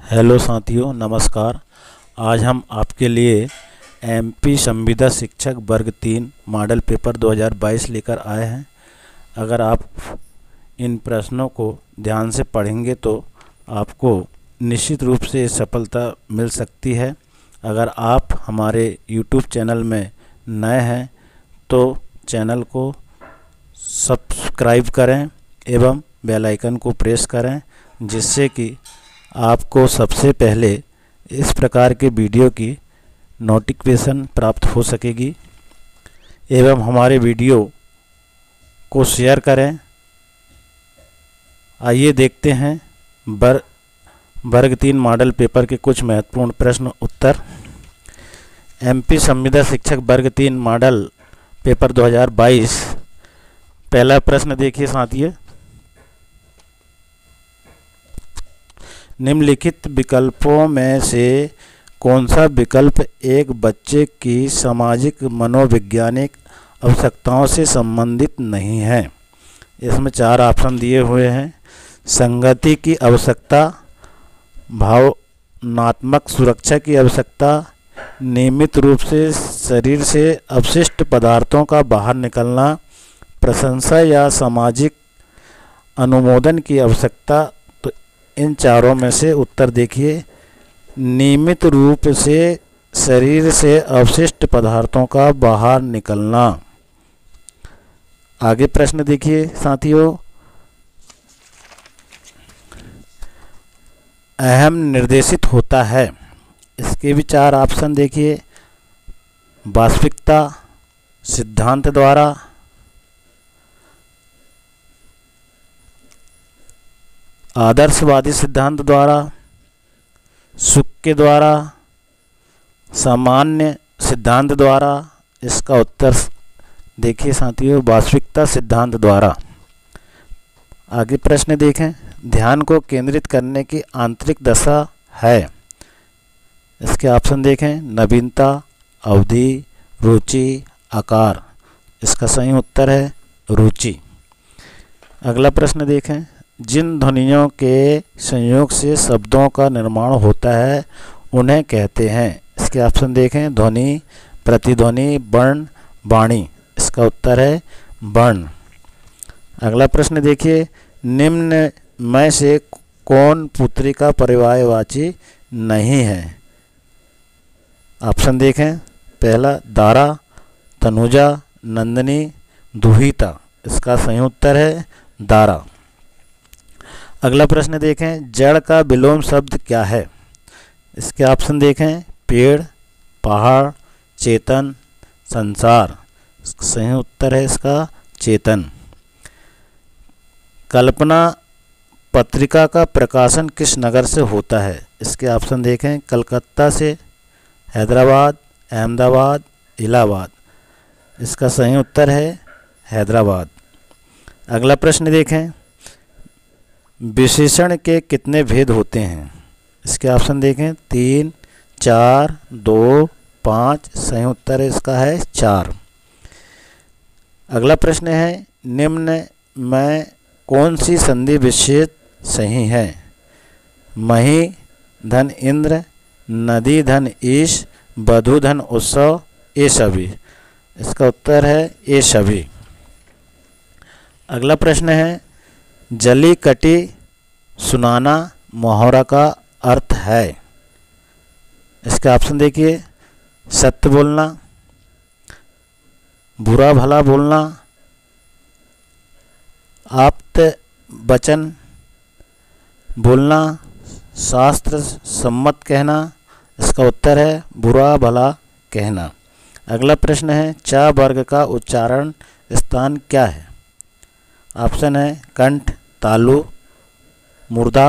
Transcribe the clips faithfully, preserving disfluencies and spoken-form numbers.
Hello साथियों, नमस्कार। आज हम आपके लिए एमपी संविदा शिक्षक वर्ग तीन मॉडल पेपर दो हज़ार बाईस लेकर आए हैं। अगर आप इन प्रश्नों को ध्यान से पढ़ेंगे तो आपको निश्चित रूप से सफलता मिल सकती है। अगर आप हमारे यूट्यूब चैनल में नए हैं तो चैनल को सब्सक्राइब करें एवं बेल आइकन को प्रेस करें, जिससे कि आपको सबसे पहले इस प्रकार के वीडियो की नोटिफिकेशन प्राप्त हो सकेगी। एवं हमारे वीडियो को शेयर करें। आइए देखते हैं वर वर्ग तीन मॉडल पेपर के कुछ महत्वपूर्ण प्रश्न उत्तर। एमपी संविदा शिक्षक वर्ग तीन मॉडल पेपर दो हज़ार बाईस। पहला प्रश्न देखिए साथियों, निम्नलिखित विकल्पों में से कौन सा विकल्प एक बच्चे की सामाजिक मनोवैज्ञानिक आवश्यकताओं से संबंधित नहीं है। इसमें चार ऑप्शन दिए हुए हैं। संगति की आवश्यकता, भावनात्मक सुरक्षा की आवश्यकता, नियमित रूप से शरीर से अपशिष्ट पदार्थों का बाहर निकलना, प्रशंसा या सामाजिक अनुमोदन की आवश्यकता। तो इन चारों में से उत्तर देखिए, नियमित रूप से शरीर से अपशिष्ट पदार्थों का बाहर निकलना। आगे प्रश्न देखिए साथियों, अहम निर्देशित होता है। इसके भी चार ऑप्शन देखिए। वास्तविकता सिद्धांत द्वारा, आदर्शवादी सिद्धांत द्वारा, सुख के द्वारा, सामान्य सिद्धांत द्वारा। इसका उत्तर देखिए साथियों, वास्तविकता सिद्धांत द्वारा। आगे प्रश्न देखें, ध्यान को केंद्रित करने की आंतरिक दशा है। इसके ऑप्शन देखें, नवीनता, अवधि, रुचि, आकार। इसका सही उत्तर है रुचि। अगला प्रश्न देखें, जिन ध्वनियों के संयोग से शब्दों का निर्माण होता है उन्हें कहते हैं। इसके ऑप्शन देखें, ध्वनि, प्रतिध्वनि, वर्ण, वाणी। इसका उत्तर है वर्ण। अगला प्रश्न देखिए, निम्न में से कौन पुत्री का पर्यायवाची नहीं है। ऑप्शन देखें, पहला दारा, तनुजा, नंदिनी, दुहिता। इसका सही उत्तर है दारा। अगला प्रश्न देखें, जड़ का विलोम शब्द क्या है। इसके ऑप्शन देखें, पेड़, पहाड़, चेतन, संसार। सही उत्तर है इसका चेतन। कल्पना पत्रिका का प्रकाशन किस नगर से होता है। इसके ऑप्शन देखें, कलकत्ता से, हैदराबाद, अहमदाबाद, इलाहाबाद। इसका सही उत्तर है हैदराबाद। अगला प्रश्न देखें, विशेषण के कितने भेद होते हैं। इसके ऑप्शन देखें, तीन, चार, दो, पाँच। सही उत्तर है इसका है चार। अगला प्रश्न है, निम्न में कौन सी संधि विच्छेद सही है। मही धन इंद्र, नदी धन ईश, वधु धन उत्सव, ये सभी। इसका उत्तर है ये सभी। अगला प्रश्न है, जली कटी सुनाना मुहावरा का अर्थ है। इसका ऑप्शन देखिए, सत्य बोलना, बुरा भला बोलना, आप्त वचन बोलना, शास्त्र सम्मत कहना। इसका उत्तर है बुरा भला कहना। अगला प्रश्न है, चा वर्ग का उच्चारण स्थान क्या है। ऑप्शन है कंठ, तालु, मुर्दा,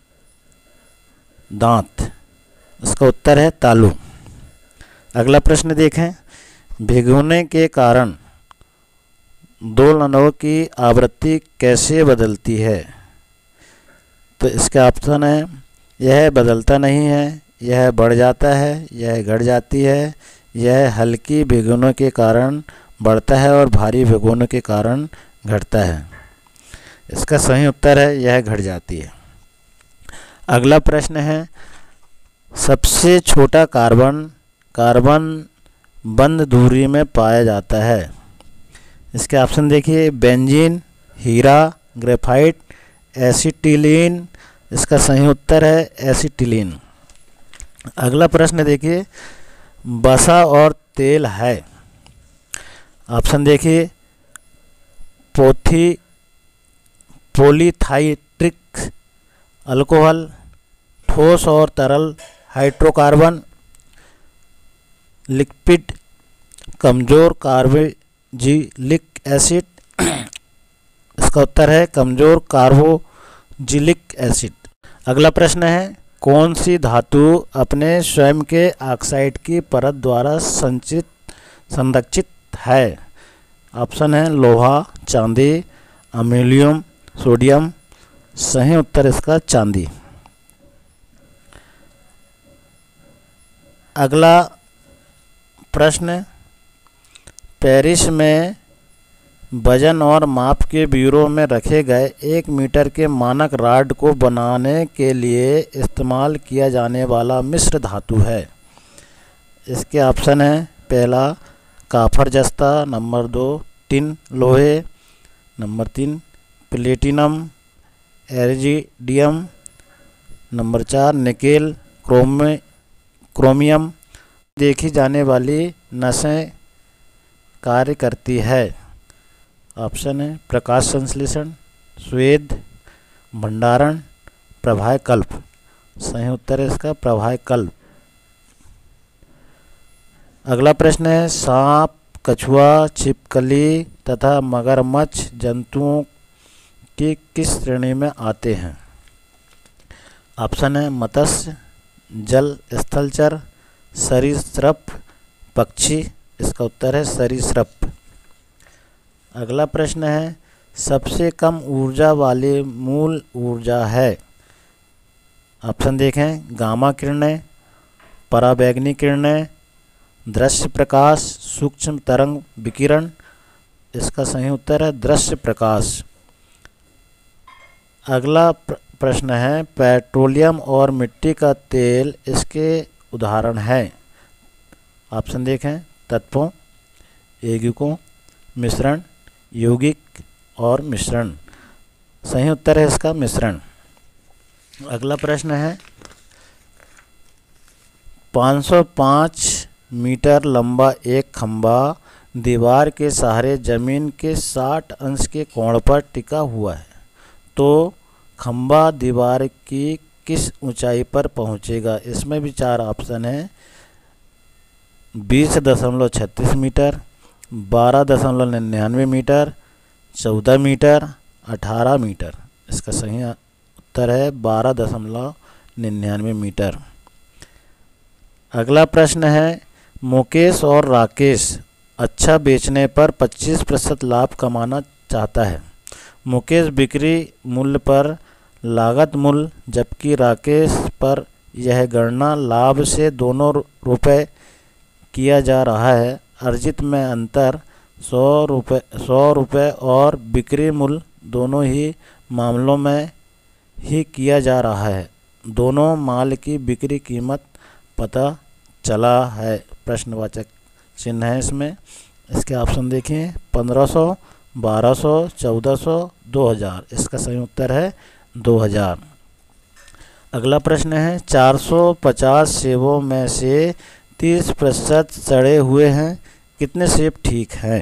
दांत। इसका उत्तर है तालु। अगला प्रश्न देखें, भिगोने के कारण दोलनों की आवृत्ति कैसे बदलती है। तो इसका ऑप्शन है, यह बदलता नहीं है, यह बढ़ जाता है, यह घट जाती है, यह हल्की भिगोने के कारण बढ़ता है और भारी भिगोने के कारण घटता है। इसका सही उत्तर है यह घट जाती है। अगला प्रश्न है, सबसे छोटा कार्बन कार्बन बंद दूरी में पाया जाता है। इसके ऑप्शन देखिए, बेंजीन, हीरा, ग्रेफाइट, एसिटिलीन। इसका सही उत्तर है एसिटिलीन। अगला प्रश्न देखिए, वसा और तेल है। ऑप्शन देखिए, पोथी पॉलीथाइट्रिक अल्कोहल, ठोस और तरल हाइड्रोकार्बन, लिक्विड कमजोर कार्बोजिलिक एसिड। इसका उत्तर है कमजोर कार्बोजिलिक एसिड। अगला प्रश्न है, कौन सी धातु अपने स्वयं के ऑक्साइड की परत द्वारा संचित संरक्षित है? ऑप्शन है लोहा, चांदी, अमोनियम, सोडियम। सही उत्तर इसका चांदी। अगला प्रश्न, पेरिस में वजन और माप के ब्यूरो में रखे गए एक मीटर के मानक रॉड को बनाने के लिए इस्तेमाल किया जाने वाला मिश्र धातु है। इसके ऑप्शन है, पहला काफर जस्ता, नंबर दो टिन लोहे, नंबर तीन प्लेटिनम एरिजिडियम, नंबर चार निकेल क्रोमे क्रोमियम। देखी जाने वाली नसें कार्य करती है। ऑप्शन है प्रकाश संश्लेषण, स्वेद, भंडारण, प्रवाहकल्प। सही उत्तर है इसका प्रवाहकल्प। अगला प्रश्न है, सांप, कछुआ, छिपकली तथा मगरमच्छ जंतुओं की किस श्रेणी में आते हैं? ऑप्शन है मत्स्य, जल स्थलचर, सरीसृप, पक्षी। इसका उत्तर है सरीसृप। अगला प्रश्न है, सबसे कम ऊर्जा वाली मूल ऊर्जा है। ऑप्शन देखें, गामा किरणें, पराबैंगनी किरणें, दृश्य प्रकाश, सूक्ष्म तरंग विकिरण। इसका सही उत्तर है दृश्य प्रकाश। अगला प्रश्न है, पेट्रोलियम और मिट्टी का तेल इसके उदाहरण है। ऑप्शन देखें, तत्वों, यौगिकों, मिश्रण, यौगिक और मिश्रण। सही उत्तर है इसका मिश्रण। अगला प्रश्न है, पाँच सौ पाँच मीटर लंबा एक खंभा दीवार के सहारे जमीन के साठ अंश के कोण पर टिका हुआ है, तो खंभा दीवार की किस ऊंचाई पर पहुंचेगा? इसमें भी चार ऑप्शन हैं, बीस दशमलव छत्तीस मीटर, बारह दशमलव निन्यानवे मीटर, चौदह मीटर, अठारह मीटर। इसका सही उत्तर है बारह दशमलव निन्यानवे मीटर। अगला प्रश्न है, मुकेश और राकेश अच्छा बेचने पर पच्चीस प्रतिशत लाभ कमाना चाहता है। मुकेश बिक्री मूल्य पर लागत मूल्य, जबकि राकेश पर यह गणना लाभ से दोनों रुपए किया जा रहा है। अर्जित में अंतर सौ रुपये सौ रुपये और बिक्री मूल्य दोनों ही मामलों में ही किया जा रहा है। दोनों माल की बिक्री कीमत पता चला है। प्रश्नवाचक चिन्ह है इसमें। इसके ऑप्शन देखिए, पंद्रह सौ, बारह सौ, चौदह सौ, दो हज़ार। इसका सही उत्तर है दो हज़ार। अगला प्रश्न है, चार सौ पचास सेबों में से तीस प्रतिशत सड़े हुए हैं, कितने सेब ठीक हैं?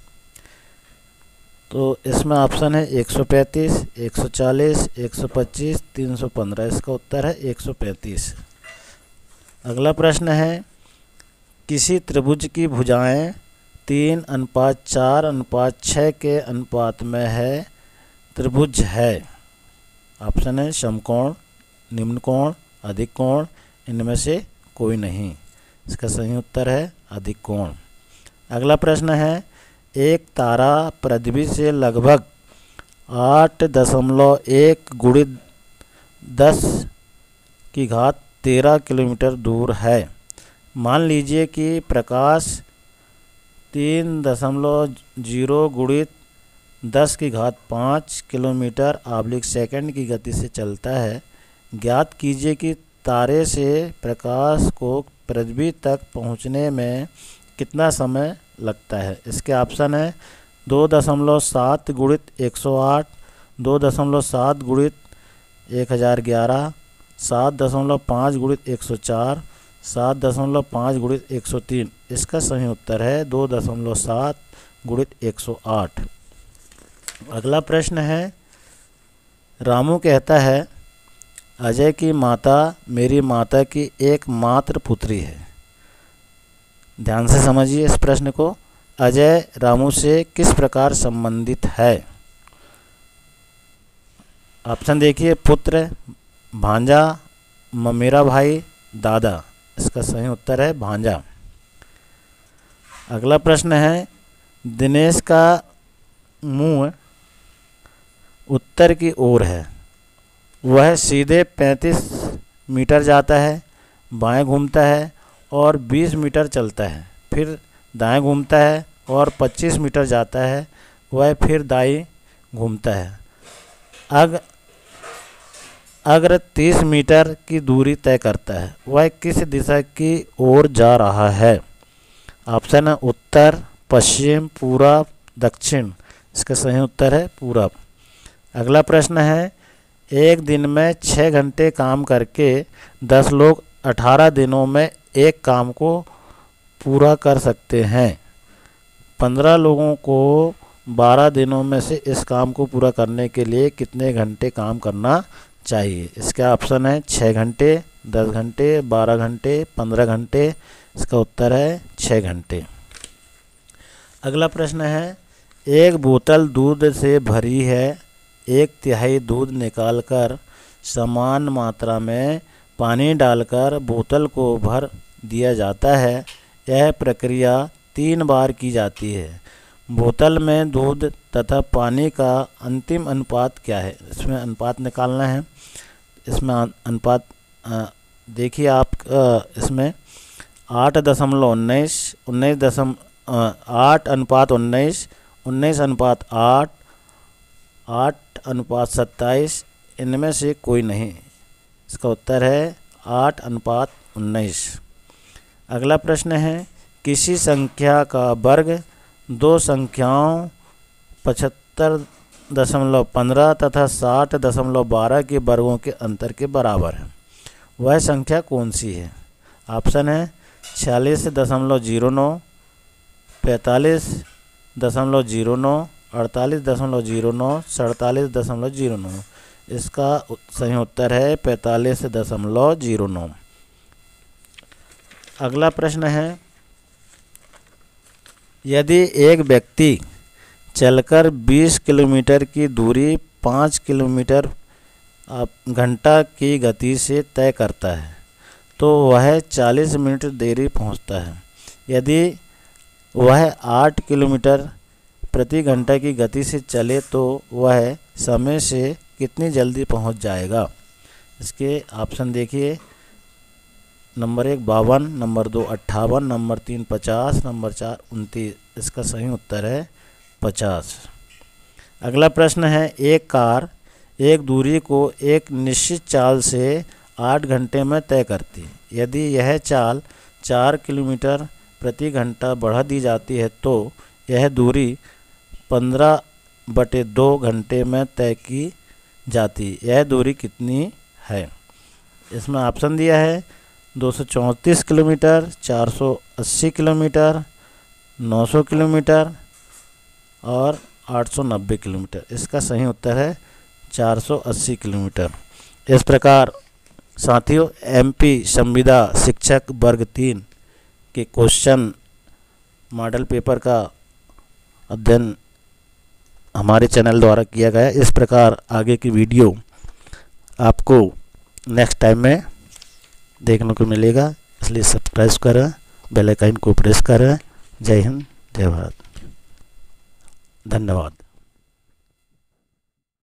तो इसमें ऑप्शन है एक सौ पैंतीस, एक सौ चालीस, एक सौ पच्चीस, तीन सौ पंद्रह। इसका उत्तर है एक सौ पैंतीस। अगला प्रश्न है, किसी त्रिभुज की भुजाएं तीन अनुपात चार अनुपात छः के अनुपात में है, त्रिभुज है। ऑप्शन है समकोण, निम्न कोण, अधिक कोण। इनमें से कोई नहीं। इसका सही उत्तर है अधिक कोण। अगला प्रश्न है, एक तारा पृथ्वी से लगभग आठ दशमलव एक गुणित दस की घात तेरह किलोमीटर दूर है। मान लीजिए कि प्रकाश तीन दशमलव जीरो गुणित दस की घात पाँच किलोमीटर आब्लिक सेकंड की गति से चलता है। ज्ञात कीजिए कि तारे से प्रकाश को पृथ्वी तक पहुंचने में कितना समय लगता है। इसके ऑप्शन है दो दशमलव सात गुणित एक सौ आठ, दो दशमलव सात गुणित एक हज़ार ग्यारह, सात दशमलव पाँच गुणित एक सौ चार, सात दशमलव पाँच गुणित एक सौ तीन। इसका सही उत्तर है दो दशमलव सात गुणित एक सौ आठ। अगला प्रश्न है, रामू कहता है अजय की माता मेरी माता की एकमात्र पुत्री है। ध्यान से समझिए इस प्रश्न को। अजय रामू से किस प्रकार संबंधित है। ऑप्शन देखिए, पुत्र, भांजा, ममेरा भाई, दादा। इसका सही उत्तर है भांजा। अगला प्रश्न है, दिनेश का मुंह उत्तर की ओर है, वह सीधे पैंतीस मीटर जाता है, बाएं घूमता है और बीस मीटर चलता है, फिर दाएं घूमता है और पच्चीस मीटर जाता है, वह फिर दाएं घूमता है। अग अग्र तीस मीटर की दूरी तय करता है, वह किस दिशा की ओर जा रहा है। ऑप्शन है उत्तर, पश्चिम, पूरब, दक्षिण। इसका सही उत्तर है पूरब। अगला प्रश्न है, एक दिन में छः घंटे काम करके दस लोग अठारह दिनों में एक काम को पूरा कर सकते हैं। पंद्रह लोगों को बारह दिनों में से इस काम को पूरा करने के लिए कितने घंटे काम करना चाहिए। इसका ऑप्शन है छः घंटे, दस घंटे, बारह घंटे, पंद्रह घंटे। इसका उत्तर है छः घंटे। अगला प्रश्न है, एक बोतल दूध से भरी है, एक तिहाई दूध निकालकर समान मात्रा में पानी डालकर बोतल को भर दिया जाता है। यह प्रक्रिया तीन बार की जाती है। बोतल में दूध तथा पानी का अंतिम अनुपात क्या है। इसमें अनुपात निकालना है। इसमें अनुपात देखिए आप, इसमें आठ दशमलव उन्नीस, उन्नीस दशम आठ अनुपात उन्नीस, उन्नीस अनुपात आठ, आठ अनुपात सत्ताईस, इनमें से कोई नहीं। इसका उत्तर है आठ अनुपात उन्नीस। अगला प्रश्न है, किसी संख्या का वर्ग दो संख्याओं पचहत्तर दशमलव पंद्रह तथा साठ दशमलव बारह के वर्गों के अंतर के बराबर है, वह संख्या कौन सी है। ऑप्शन है छियालीस दशमलव जीरो नौ, पैंतालीस दशमलव जीरो नौ, अड़तालीस दशमलव जीरो नौ, सड़तालीस दशमलव जीरो नौ। इसका सही उत्तर है पैंतालीस दशमलव जीरो नौ। अगला प्रश्न है, यदि एक व्यक्ति चलकर बीस किलोमीटर की दूरी पाँच किलोमीटर घंटा की गति से तय करता है तो वह चालीस मिनट देरी पहुंचता है। यदि वह आठ किलोमीटर प्रति घंटा की गति से चले तो वह समय से कितनी जल्दी पहुंच जाएगा। इसके ऑप्शन देखिए, नंबर एक बावन, नंबर दो अट्ठावन, नंबर तीन पचास, नंबर चार उनतीस। इसका सही उत्तर है पचास। अगला प्रश्न है, एक कार एक दूरी को एक निश्चित चाल से आठ घंटे में तय करती है। यदि यह चाल चार किलोमीटर प्रति घंटा बढ़ा दी जाती है तो यह दूरी पंद्रह बटे दो घंटे में तय की जाती, यह दूरी कितनी है। इसमें ऑप्शन दिया है दो सौ चौंतीस किलोमीटर, चार सौ अस्सी किलोमीटर, नौ सौ किलोमीटर और आठ सौ नब्बे किलोमीटर। इसका सही उत्तर है चार सौ अस्सी किलोमीटर। इस प्रकार साथियों, एमपी संविदा शिक्षक वर्ग तीन के क्वेश्चन मॉडल पेपर का अध्ययन हमारे चैनल द्वारा किया गया है। इस प्रकार आगे की वीडियो आपको नेक्स्ट टाइम में देखने को मिलेगा, इसलिए सब्सक्राइब करें, बेल आइकन को प्रेस करें। जय हिंद, जय भारत, धन्यवाद।